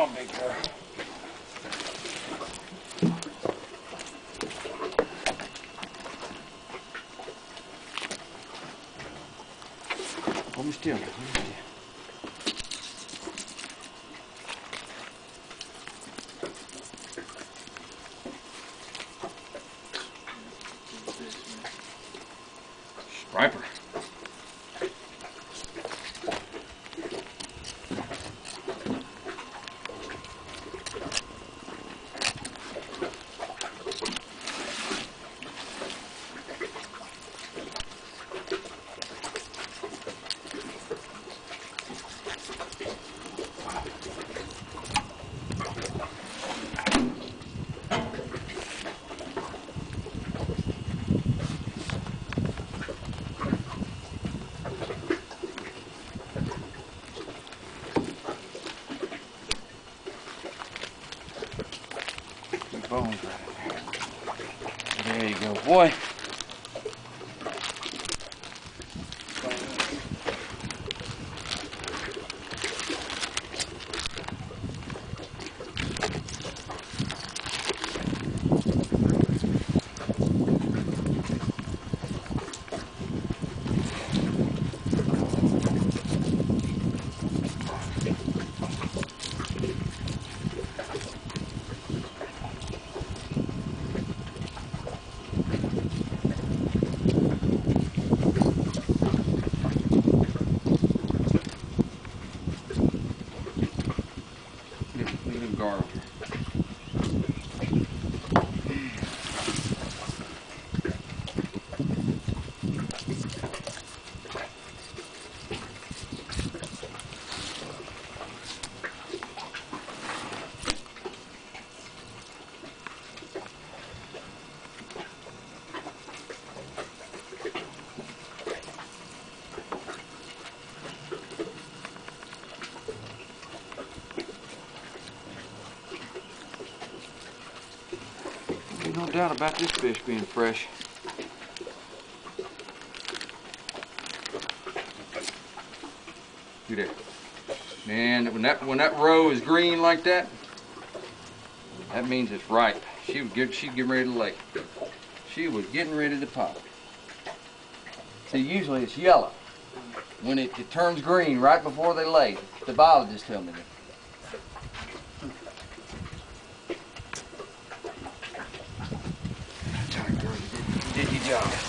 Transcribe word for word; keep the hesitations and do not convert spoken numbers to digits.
on, big girl. Hold me still now. Hold me still. Striper. Bones right in there. There you go, boy. Garlic. No doubt about this fish being fresh. Look at that. Man, when that when that roe is green like that, that means it's ripe. She was get, she's getting ready to lay. She was getting ready to pop. See, usually it's yellow. When it, it turns green right before they lay, the biologist tell me that. Did your job.